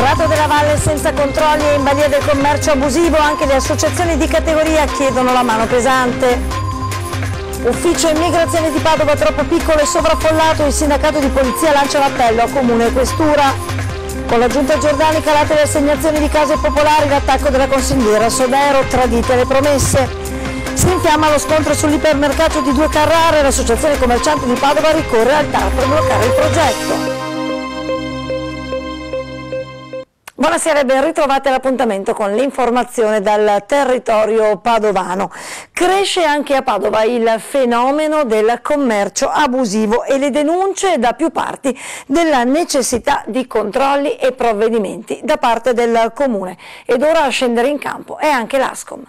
Prato della Valle senza controlli e in balia del commercio abusivo, anche le associazioni di categoria chiedono la mano pesante. Ufficio immigrazione di Padova troppo piccolo e sovraffollato, il sindacato di polizia lancia l'appello a comune e questura. Con la giunta Giordani calate le assegnazioni di case popolari, l'attacco della consigliera Sodero, tradite le promesse. Si infiamma lo scontro sull'ipermercato di Due Carrare, l'associazione commercianti di Padova ricorre al TAR per bloccare il progetto. Buonasera e ben ritrovati all'appuntamento con l'informazione dal territorio padovano. Cresce anche a Padova il fenomeno del commercio abusivo e le denunce da più parti della necessità di controlli e provvedimenti da parte del Comune. Ed ora a scendere in campo è anche l'Ascom.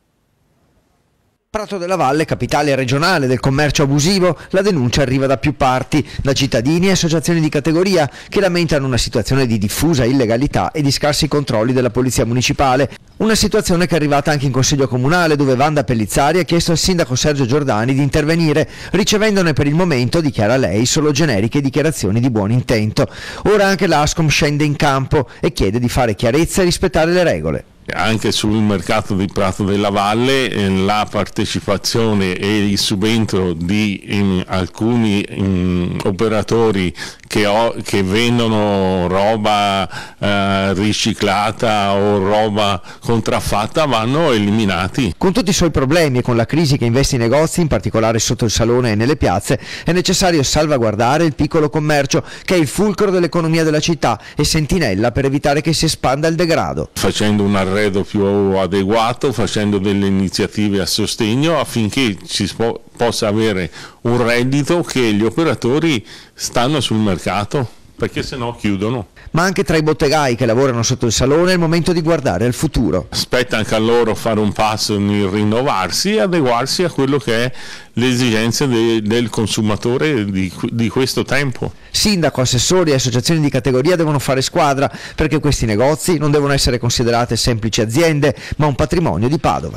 Prato della Valle, capitale regionale del commercio abusivo, la denuncia arriva da più parti, da cittadini e associazioni di categoria che lamentano una situazione di diffusa illegalità e di scarsi controlli della polizia municipale. Una situazione che è arrivata anche in Consiglio Comunale, dove Wanda Pellizzari ha chiesto al sindaco Sergio Giordani di intervenire, ricevendone per il momento, dichiara lei, solo generiche dichiarazioni di buon intento. Ora anche l'Ascom scende in campo e chiede di fare chiarezza e rispettare le regole. Anche sul mercato di Prato della Valle la partecipazione e il subentro di alcuni operatori che vendono roba riciclata o roba contraffatta vanno eliminati. Con tutti i suoi problemi e con la crisi che investe i negozi, in particolare sotto il salone e nelle piazze, è necessario salvaguardare il piccolo commercio che è il fulcro dell'economia della città e sentinella per evitare che si espanda il degrado. Facendo un arredo più adeguato, facendo delle iniziative a sostegno affinché ci possa avere un reddito che gli operatori stanno sul mercato, perché sennò chiudono. Ma anche tra i bottegai che lavorano sotto il salone è il momento di guardare al futuro. Spetta anche a loro fare un passo nel rinnovarsi e adeguarsi a quello che è le esigenze del consumatore di questo tempo. Sindaco, assessori e associazioni di categoria devono fare squadra, perché questi negozi non devono essere considerate semplici aziende, ma un patrimonio di Padova.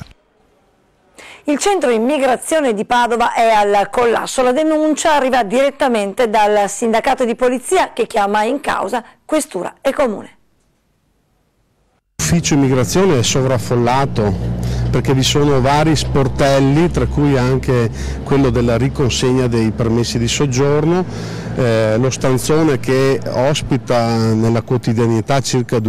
Il centro immigrazione di Padova è al collasso. La denuncia arriva direttamente dal sindacato di polizia che chiama in causa questura e comune. L'ufficio immigrazione è sovraffollato perché vi sono vari sportelli, tra cui anche quello della riconsegna dei permessi di soggiorno, lo stanzone che ospita nella quotidianità circa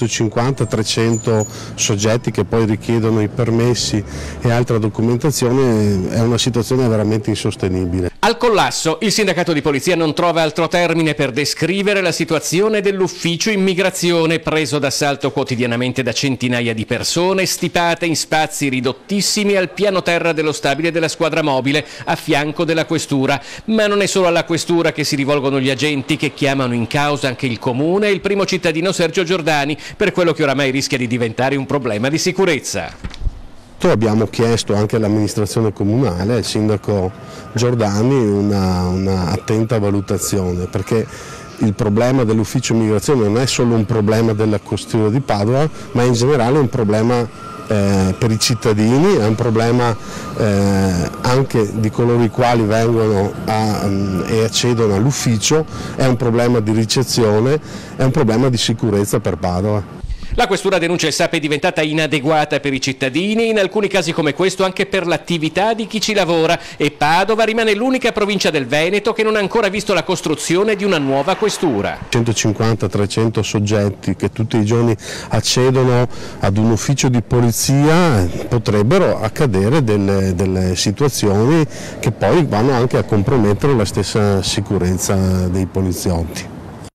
250-300 soggetti che poi richiedono i permessi e altra documentazione, è una situazione veramente insostenibile. Al collasso il sindacato di polizia non trova altro termine per descrivere la situazione dell'ufficio immigrazione, preso d'assalto quotidianamente da centinaia di persone, stipate in spazi ridottissimi al piano terra dello stabile della squadra mobile a fianco della questura. Ma non è solo alla questura che si rivolgono gli agenti, che chiamano in causa anche il comune e il primo cittadino Sergio Giordani per quello che oramai rischia di diventare un problema di sicurezza. Abbiamo chiesto anche all'amministrazione comunale, al sindaco Giordani, una attenta valutazione, perché il problema dell'ufficio immigrazione non è solo un problema della questura di Padova, ma in generale è un problema per è un problema anche di coloro i quali vengono e accedono all'ufficio, è un problema di ricezione, è un problema di sicurezza per Padova. La questura denuncia il SAP è diventata inadeguata per i cittadini, in alcuni casi come questo anche per l'attività di chi ci lavora, e Padova rimane l'unica provincia del Veneto che non ha ancora visto la costruzione di una nuova questura. 150-300 soggetti che tutti i giorni accedono ad un ufficio di polizia, potrebbero accadere delle situazioni che poi vanno anche a compromettere la stessa sicurezza dei poliziotti.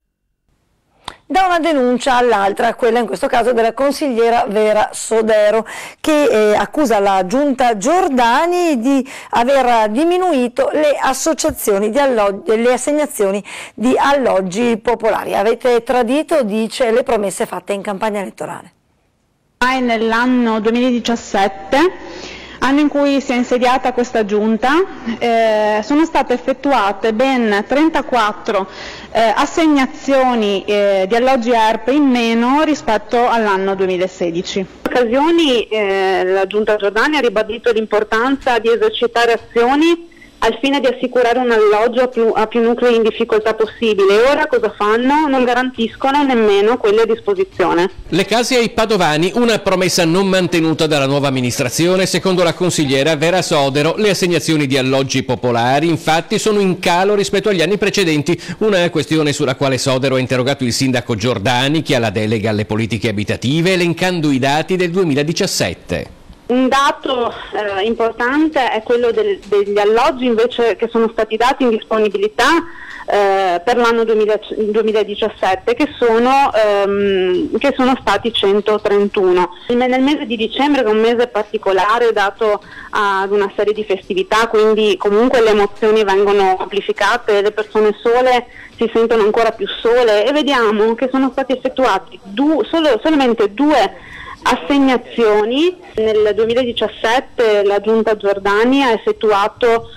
Da una denuncia all'altra, quella in questo caso della consigliera Vera Sodero, che accusa la giunta Giordani di aver diminuito le associazioni di le assegnazioni di alloggi popolari. Avete tradito, dice, le promesse fatte in campagna elettorale. Nell'anno 2017, anno in cui si è insediata questa giunta, sono state effettuate ben 34 assegnazioni di alloggi ERP in meno rispetto all'anno 2016. In occasioni la giunta Giordani ha ribadito l'importanza di esercitare azioni al fine di assicurare un alloggio a più nuclei in difficoltà possibile. E ora cosa fanno? Non garantiscono nemmeno quelli a disposizione. Le case ai padovani, una promessa non mantenuta dalla nuova amministrazione. Secondo la consigliera Vera Sodero, le assegnazioni di alloggi popolari infatti sono in calo rispetto agli anni precedenti, una questione sulla quale Sodero ha interrogato il sindaco Giordani, che ha la delega alle politiche abitative, elencando i dati del 2017. Un dato importante è quello degli alloggi invece che sono stati dati in disponibilità per l'anno 2017, che sono stati 131. Nel mese di dicembre, che è un mese particolare dato ad una serie di festività, quindi comunque le emozioni vengono amplificate, le persone sole si sentono ancora più sole, e vediamo che sono stati effettuati solamente 2 assegnazioni. Nel 2017 la Giunta Giordani ha effettuato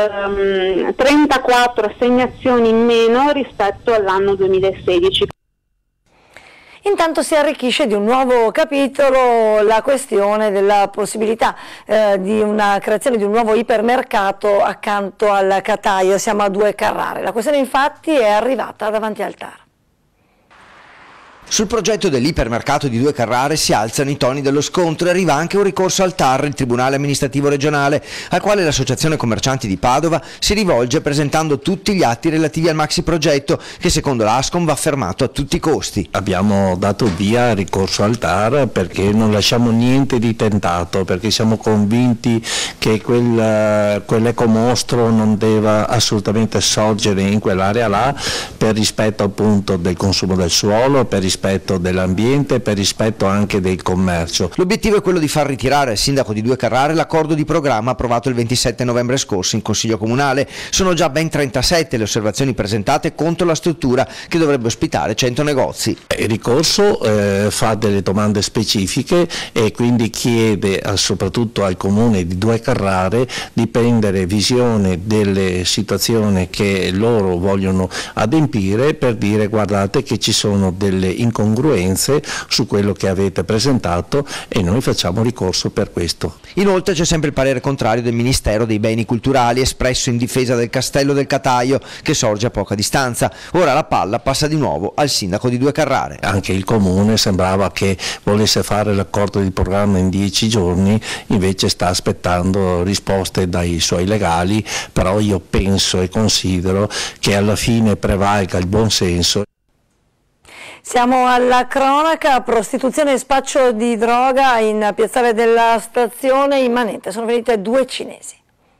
34 assegnazioni in meno rispetto all'anno 2016. Intanto si arricchisce di un nuovo capitolo la questione della possibilità di una creazione di un nuovo ipermercato accanto al Cataio. Siamo a 2 Carrare. La questione infatti è arrivata davanti al TAR. Sul progetto dell'ipermercato di 2 Carrare si alzano i toni dello scontro e arriva anche un ricorso al TAR, il Tribunale Amministrativo Regionale, al quale l'Associazione Commercianti di Padova si rivolge presentando tutti gli atti relativi al maxi progetto che secondo l'Ascom va fermato a tutti i costi. Abbiamo dato via al ricorso al TAR perché non lasciamo niente di tentato, perché siamo convinti che quell'ecomostro non deve assolutamente sorgere in quell'area là, per rispetto appunto del consumo del suolo, per rispetto dell'ambiente, per rispetto anche del commercio. L'obiettivo è quello di far ritirare al sindaco di 2 Carrare l'accordo di programma approvato il 27 novembre scorso in Consiglio Comunale. Sono già ben 37 le osservazioni presentate contro la struttura che dovrebbe ospitare 100 negozi. Il ricorso fa delle domande specifiche e quindi chiede soprattutto al Comune di 2 Carrare di prendere visione delle situazioni che loro vogliono adempiere, per dire: guardate che ci sono delle incongruenze su quello che avete presentato e noi facciamo ricorso per questo. Inoltre c'è sempre il parere contrario del Ministero dei Beni Culturali espresso in difesa del Castello del Cataio, che sorge a poca distanza. Ora la palla passa di nuovo al sindaco di 2 Carrare. Anche il Comune sembrava che volesse fare l'accordo di programma in 10 giorni, invece sta aspettando risposte dai suoi legali, però io penso e considero che alla fine prevalga il buon senso. Siamo alla cronaca: prostituzione e spaccio di droga in piazzale della stazione. In manette sono venute 2 cinesi.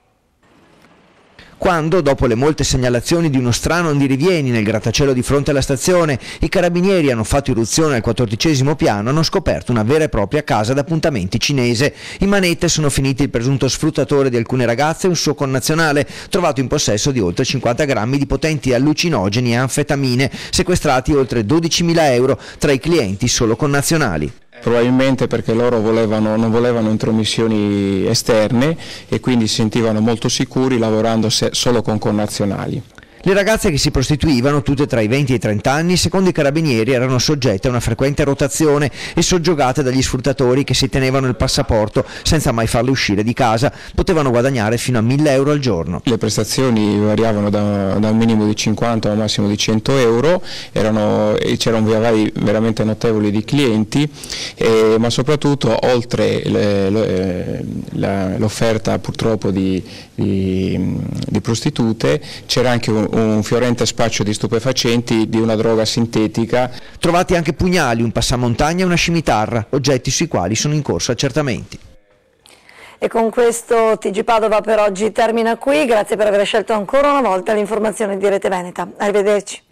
Quando, dopo le molte segnalazioni di uno strano andirivieni nel grattacielo di fronte alla stazione, i carabinieri hanno fatto irruzione al 14° piano, hanno scoperto una vera e propria casa d'appuntamenti cinese. In manette sono finiti il presunto sfruttatore di alcune ragazze e un suo connazionale, trovato in possesso di oltre 50 grammi di potenti allucinogeni e anfetamine, sequestrati oltre 12.000 euro tra i clienti solo connazionali. Probabilmente perché loro non volevano intromissioni esterne e quindi si sentivano molto sicuri lavorando solo con connazionali. Le ragazze che si prostituivano, tutte tra i 20 e i 30 anni, secondo i carabinieri erano soggette a una frequente rotazione e soggiogate dagli sfruttatori che si tenevano il passaporto senza mai farle uscire di casa. Potevano guadagnare fino a 1.000 euro al giorno. Le prestazioni variavano da un minimo di 50 a un massimo di 100 euro, c'erano viavai veramente notevoli di clienti, ma soprattutto oltre l'offerta purtroppo di prostitute c'era anche un fiorente spaccio di stupefacenti, di una droga sintetica. Trovati anche pugnali, un passamontagna e una scimitarra, oggetti sui quali sono in corso accertamenti. E con questo TG Padova per oggi termina qui. Grazie per aver scelto ancora una volta l'informazione di Rete Veneta. Arrivederci.